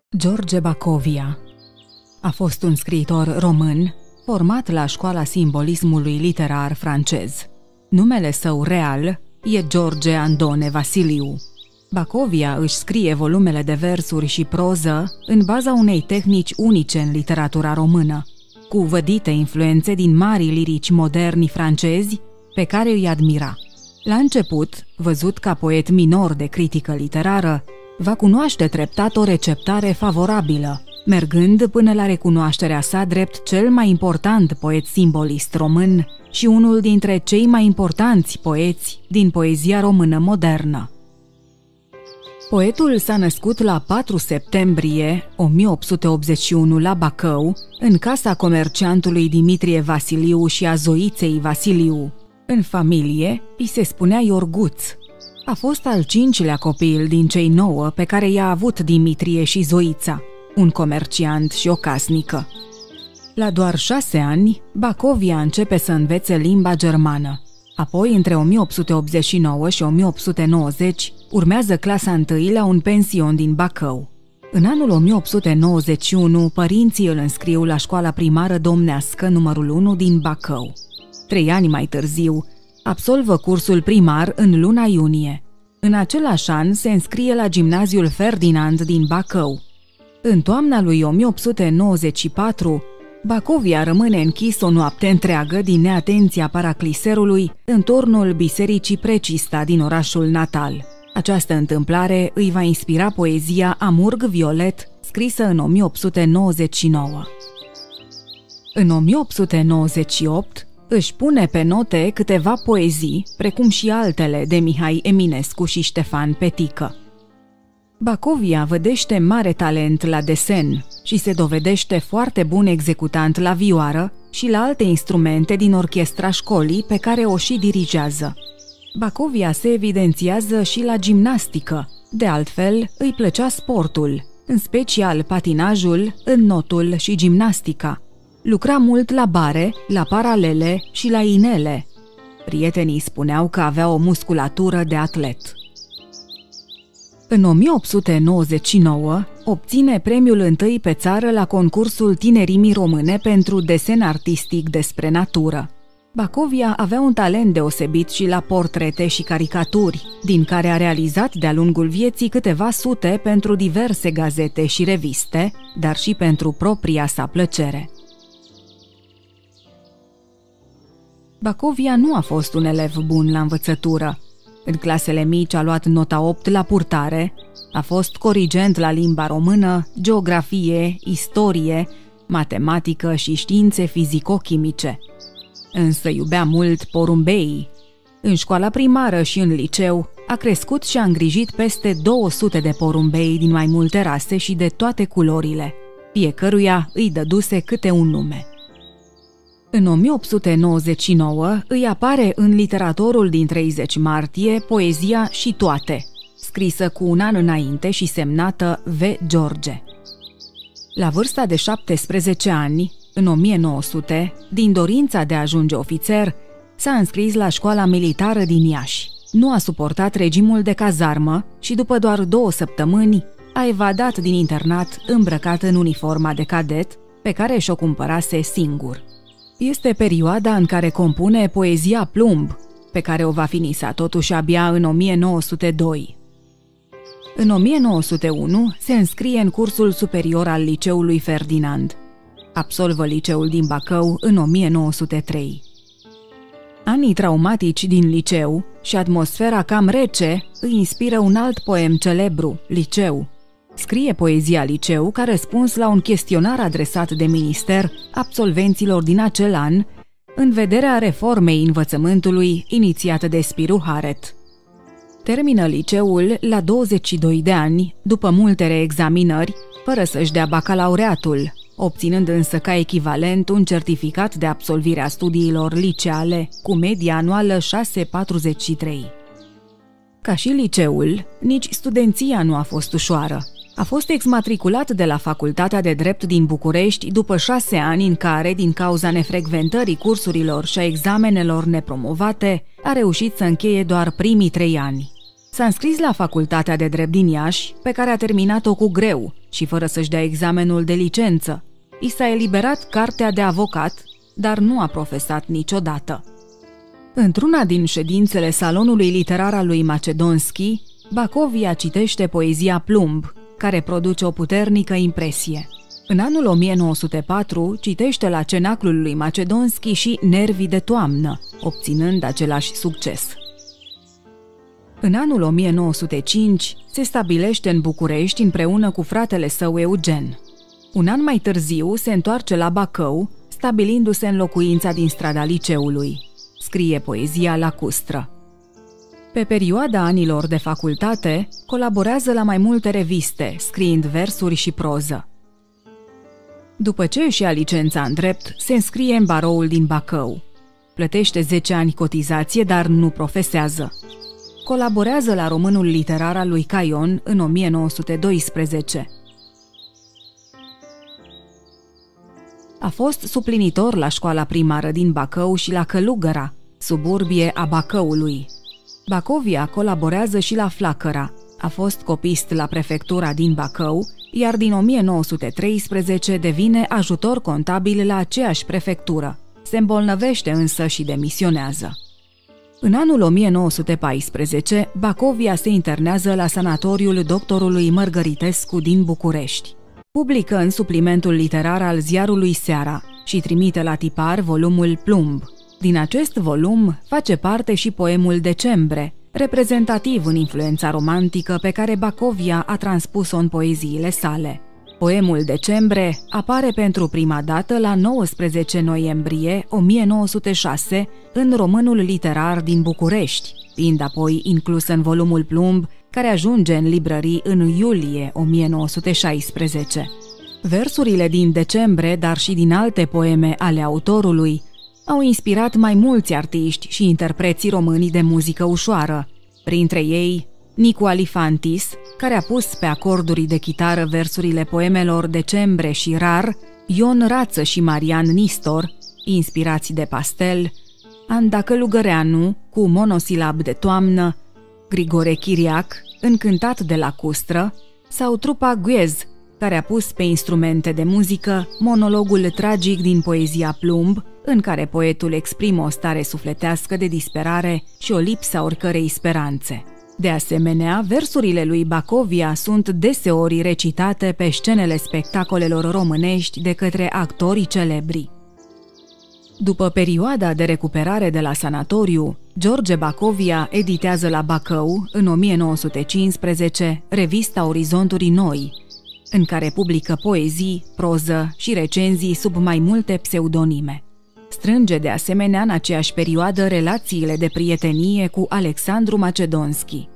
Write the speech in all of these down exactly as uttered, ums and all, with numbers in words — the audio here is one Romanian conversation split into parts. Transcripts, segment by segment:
George Bacovia a fost un scriitor român format la Școala Simbolismului Literar francez. Numele său real e George Andone Vasiliu. Bacovia își scrie volumele de versuri și proză în baza unei tehnici unice în literatura română, cu vădite influențe din marii lirici moderni francezi pe care îi admira. La început, văzut ca poet minor de critică literară, va cunoaște treptat o receptare favorabilă, mergând până la recunoașterea sa drept cel mai important poet simbolist român și unul dintre cei mai importanți poeți din poezia română modernă. Poetul s-a născut la patru septembrie o mie opt sute optzeci și unu la Bacău, în casa comerciantului Dimitrie Vasiliu și a Zoiței Vasiliu. În familie îi se spunea Iorguț. A fost al cincilea copil din cei nouă pe care i-a avut Dimitrie și Zoița, un comerciant și o casnică. La doar șase ani, Bacovia începe să învețe limba germană. Apoi, între o mie opt sute optzeci și nouă și o mie opt sute nouăzeci, urmează clasa întâi la un pension din Bacău. În anul o mie opt sute nouăzeci și unu, părinții îl înscriu la școala primară domnească numărul unu din Bacău. Trei ani mai târziu, absolvă cursul primar în luna iunie. În același an se înscrie la gimnaziul Ferdinand din Bacău. În toamna lui o mie opt sute nouăzeci și patru, Bacovia rămâne închis o noapte întreagă din neatenția paracliserului în turnul bisericii Precista din orașul natal. Această întâmplare îi va inspira poezia Amurg Violet, scrisă în o mie opt sute nouăzeci și nouă. În o mie opt sute nouăzeci și opt, își pune pe note câteva poezii, precum și altele de Mihai Eminescu și Ștefan Petică. Bacovia vădește mare talent la desen și se dovedește foarte bun executant la vioară și la alte instrumente din orchestra școlii pe care o și dirigează. Bacovia se evidențiază și la gimnastică, de altfel îi plăcea sportul, în special patinajul, înnotul și gimnastica. Lucra mult la bare, la paralele și la inele. Prietenii spuneau că avea o musculatură de atlet. În o mie opt sute nouăzeci și nouă, obține premiul întâi pe țară la concursul Tinerimii Române pentru desen artistic despre natură. Bacovia avea un talent deosebit și la portrete și caricaturi, din care a realizat de-a lungul vieții câteva sute pentru diverse gazete și reviste, dar și pentru propria sa plăcere. Bacovia nu a fost un elev bun la învățătură. În clasele mici a luat nota opt la purtare, a fost corigent la limba română, geografie, istorie, matematică și științe fizico-chimice. Însă iubea mult porumbeii. În școala primară și în liceu a crescut și a îngrijit peste două sute de porumbei din mai multe rase și de toate culorile. Fiecăruia îi dăduse câte un nume. În o mie opt sute nouăzeci și nouă îi apare în Literatorul din treizeci martie poezia Și toate, scrisă cu un an înainte și semnată V. George. La vârsta de șaptesprezece ani, în o mie nouă sute, din dorința de a ajunge ofițer, s-a înscris la școala militară din Iași. Nu a suportat regimul de cazarmă și după doar două săptămâni a evadat din internat îmbrăcat în uniforma de cadet, pe care și-o cumpărase singur. Este perioada în care compune poezia Plumb, pe care o va finisa totuși abia în o mie nouă sute doi. În o mie nouă sute unu se înscrie în cursul superior al liceului Ferdinand. Absolvă liceul din Bacău în o mie nouă sute trei. Anii traumatici din liceu și atmosfera cam rece îi inspiră un alt poem celebru, Liceu. Scrie poezia Liceu ca răspuns la un chestionar adresat de minister absolvenților din acel an în vederea reformei învățământului inițiată de Spiru Haret. Termină liceul la douăzeci și doi de ani, după multe reexaminări, fără să-și dea bacalaureatul, obținând însă ca echivalent un certificat de absolvire a studiilor liceale cu media anuală șase virgulă patruzeci și trei. Ca și liceul, nici studenția nu a fost ușoară. A fost exmatriculat de la Facultatea de Drept din București după șase ani în care, din cauza nefrecventării cursurilor și a examenelor nepromovate, a reușit să încheie doar primii trei ani. S-a înscris la Facultatea de Drept din Iași, pe care a terminat-o cu greu, și fără să-și dea examenul de licență. I s-a eliberat cartea de avocat, dar nu a profesat niciodată. Într-una din ședințele salonului literar al lui Macedonski, Bacovia citește poezia Plumb, care produce o puternică impresie. În anul o mie nouă sute patru citește la cenaclul lui Macedonski și Nervii de toamnă, obținând același succes. În anul o mie nouă sute cinci se stabilește în București împreună cu fratele său Eugen. Un an mai târziu se întoarce la Bacău, stabilindu-se în locuința din strada Liceului. Scrie poezia lacustră. Pe perioada anilor de facultate, colaborează la mai multe reviste, scriind versuri și proză. După ce își ia licența în drept, se înscrie în baroul din Bacău. Plătește zece ani cotizație, dar nu profesează. Colaborează la Românul literar al lui Caion în o mie nouă sute doisprezece. A fost suplinitor la școala primară din Bacău și la Călugăra, suburbie a Bacăului. Bacovia colaborează și la Flacăra. A fost copist la prefectura din Bacău, iar din o mie nouă sute treisprezece devine ajutor contabil la aceeași prefectură. Se îmbolnăvește însă și demisionează. În anul o mie nouă sute paisprezece, Bacovia se internează la sanatoriul doctorului Mărgăritescu din București. Publică în suplimentul literar al ziarului Seara și trimite la tipar volumul Plumb. Din acest volum face parte și poemul Decembre, reprezentativ în influența romantică pe care Bacovia a transpus-o în poeziile sale. Poemul Decembre apare pentru prima dată la nouăsprezece noiembrie o mie nouă sute șase în Românul literar din București, fiind apoi inclus în volumul Plumb, care ajunge în librării în iulie o mie nouă sute șaisprezece. Versurile din Decembre, dar și din alte poeme ale autorului, au inspirat mai mulți artiști și interpreții români de muzică ușoară, printre ei Nicu Alifantis, care a pus pe acorduri de chitară versurile poemelor Decembre și Rar, Ion Rață și Marian Nistor, inspirați de Pastel, Anda Călugăreanu, cu monosilab de toamnă, Grigore Chiriac, încântat de lacustră, sau trupa Guez, care a pus pe instrumente de muzică monologul tragic din poezia Plumb, în care poetul exprimă o stare sufletească de disperare și o lipsă a oricărei speranțe. De asemenea, versurile lui Bacovia sunt deseori recitate pe scenele spectacolelor românești de către actorii celebri. După perioada de recuperare de la sanatoriu, George Bacovia editează la Bacău, în o mie nouă sute cincisprezece, revista Orizonturi Noi, în care publică poezii, proză și recenzii sub mai multe pseudonime. Strânge de asemenea în aceeași perioadă relațiile de prietenie cu Alexandru Macedonski.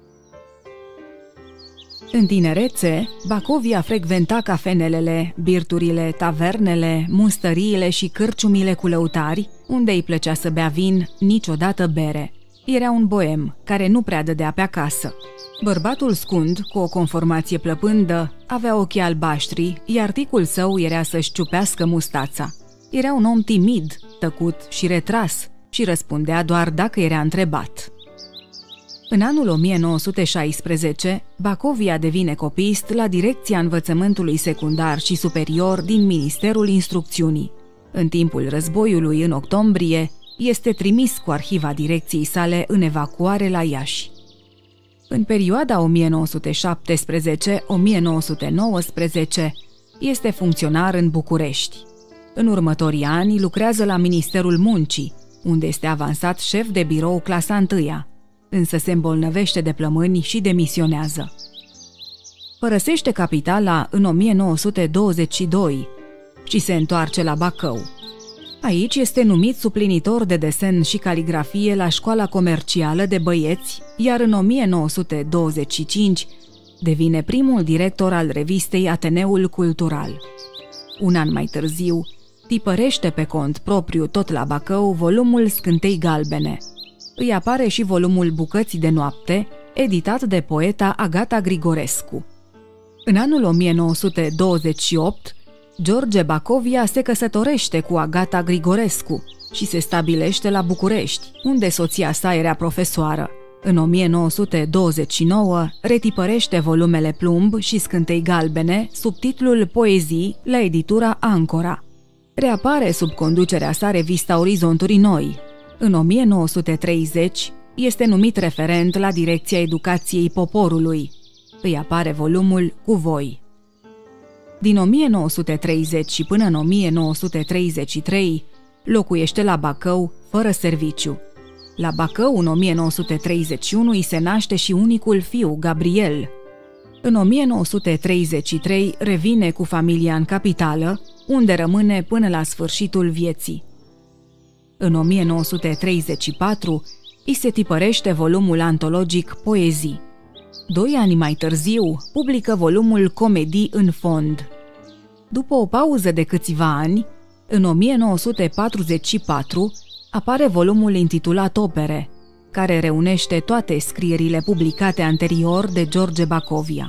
În tinerețe, Bacovia frecventa cafenelele, birturile, tavernele, mustăriile și cârciumile cu lăutari, unde îi plăcea să bea vin, niciodată bere. Era un boem, care nu prea dădea pe acasă. Bărbatul scund, cu o conformație plăpândă, avea ochii albaștri, iar ticul său era să-și ciupească mustața. Era un om timid, tăcut și retras și răspundea doar dacă era întrebat. În anul o mie nouă sute șaisprezece, Bacovia devine copist la Direcția Învățământului Secundar și Superior din Ministerul Instrucțiunii. În timpul războiului, în octombrie, este trimis cu arhiva direcției sale în evacuare la Iași. În perioada o mie nouă sute șaptesprezece - o mie nouă sute nouăsprezece este funcționar în București. În următorii ani lucrează la Ministerul Muncii, unde este avansat șef de birou clasa întâia, însă se îmbolnăvește de plămâni și demisionează. Părăsește capitala în o mie nouă sute douăzeci și doi și se întoarce la Bacău. Aici este numit suplinitor de desen și caligrafie la Școala Comercială de Băieți, iar în o mie nouă sute douăzeci și cinci devine primul director al revistei Ateneul Cultural. Un an mai târziu, tipărește pe cont propriu tot la Bacău volumul Scântei Galbene. Îi apare și volumul Bucăți de noapte, editat de poeta Agata Grigorescu. În anul o mie nouă sute douăzeci și opt, George Bacovia se căsătorește cu Agata Grigorescu și se stabilește la București, unde soția sa era profesoară, În o mie nouă sute douăzeci și nouă, retipărește volumele Plumb și Scântei Galbene sub titlul Poezii la editura Ancora. Reapare sub conducerea sa revista Orizonturi Noi. În o mie nouă sute treizeci, este numit referent la Direcția Educației Poporului. Îi apare volumul Cu voi. Din o mie nouă sute treizeci și până în o mie nouă sute treizeci și trei, locuiește la Bacău, fără serviciu. La Bacău, în o mie nouă sute treizeci și unu, îi se naște și unicul fiu, Gabriel. În o mie nouă sute treizeci și trei revine cu familia în capitală, unde rămâne până la sfârșitul vieții. În o mie nouă sute treizeci și patru, îi se tipărește volumul antologic Poezii. Doi ani mai târziu, publică volumul Comedii în fond. După o pauză de câțiva ani, în o mie nouă sute patruzeci și patru, apare volumul intitulat Opere, care reunește toate scrierile publicate anterior de George Bacovia.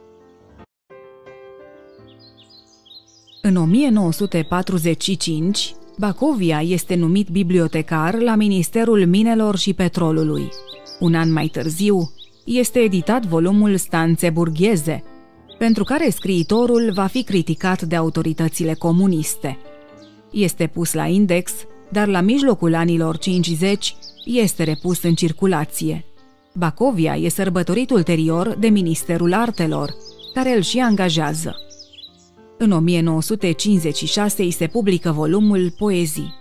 În o mie nouă sute patruzeci și cinci, Bacovia este numit bibliotecar la Ministerul Minelor și Petrolului. Un an mai târziu, este editat volumul Stanțe burgheze, pentru care scriitorul va fi criticat de autoritățile comuniste. Este pus la index, dar la mijlocul anilor cincizeci este repus în circulație. Bacovia e sărbătorit ulterior de Ministerul Artelor, care îl și angajează. În o mie nouă sute cincizeci și șase îi se publică volumul Poezii.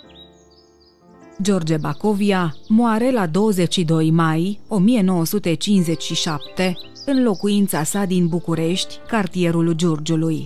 George Bacovia moare la douăzeci și doi mai o mie nouă sute cincizeci și șapte în locuința sa din București, cartierul Giurgiului.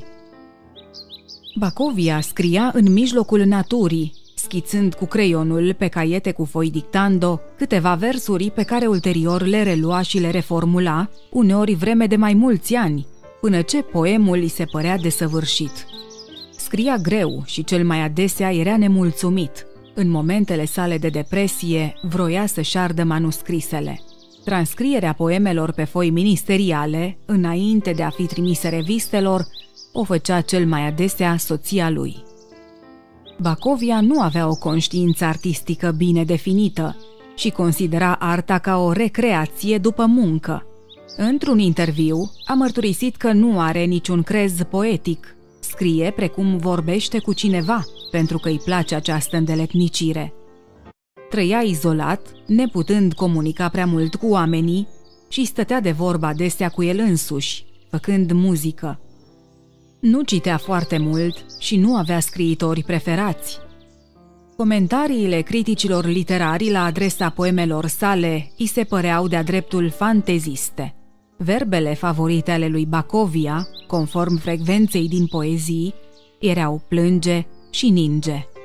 Bacovia scria în mijlocul naturii, schițând cu creionul pe caiete cu foi dictando câteva versuri pe care ulterior le relua și le reformula, uneori vreme de mai mulți ani, până ce poemul îi se părea desăvârșit. Scria greu și cel mai adesea era nemulțumit. În momentele sale de depresie, vroia să-și ardă manuscrisele. Transcrierea poemelor pe foi ministeriale, înainte de a fi trimise revistelor, o făcea cel mai adesea soția lui. Bacovia nu avea o conștiință artistică bine definită și considera arta ca o recreație după muncă. Într-un interviu, a mărturisit că nu are niciun crez poetic. Scrie precum vorbește cu cineva, pentru că îi place această îndeletnicire. Trăia izolat, neputând comunica prea mult cu oamenii și stătea de vorbă adesea cu el însuși, făcând muzică. Nu citea foarte mult și nu avea scriitori preferați. Comentariile criticilor literari la adresa poemelor sale îi se păreau de-a dreptul fanteziste. Verbele favorite ale lui Bacovia, conform frecvenței din poezii, erau plânge și ninge.